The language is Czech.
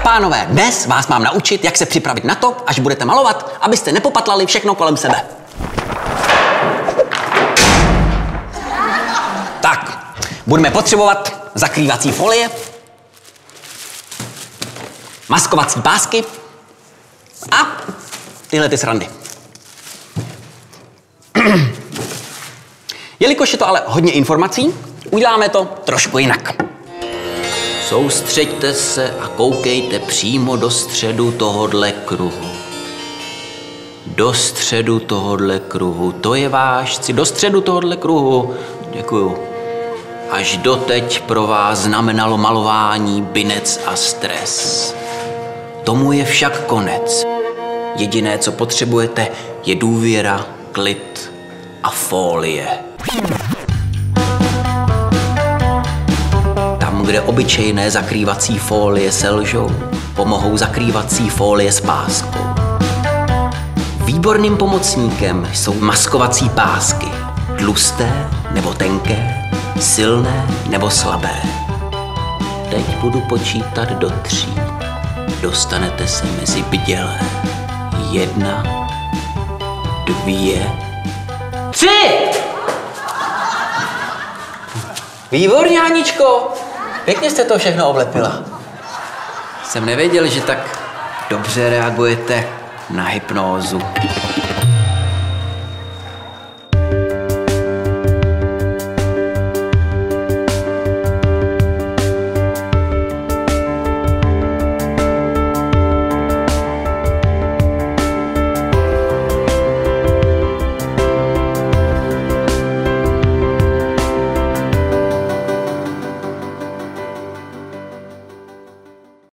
pánové, dnes vás mám naučit, jak se připravit na to, až budete malovat, abyste nepopatlali všechno kolem sebe. Tak, budeme potřebovat zakrývací folie, maskovací pásky a tyhle ty srandy. Jelikož je to ale hodně informací, uděláme to trošku jinak. Soustřeďte se a koukejte přímo do středu tohodle kruhu. Do středu tohodle kruhu. To je váš cíl. Do středu tohodle kruhu. Děkuju. Až doteď pro vás znamenalo malování binec a stres. Tomu je však konec. Jediné, co potřebujete, je důvěra, klid a fólie. Tam, kde obyčejné zakrývací fólie selžou, pomohou zakrývací fólie s páskou. Výborným pomocníkem jsou maskovací pásky. Tlusté nebo tenké, silné nebo slabé. Teď budu počítat do 3. Dostanete se mezi bdělé. 1, 2, 3! Výborně, Aničko! Pěkně jste to všechno oblepila. Jsem nevěděl, že tak dobře reagujete na hypnózu.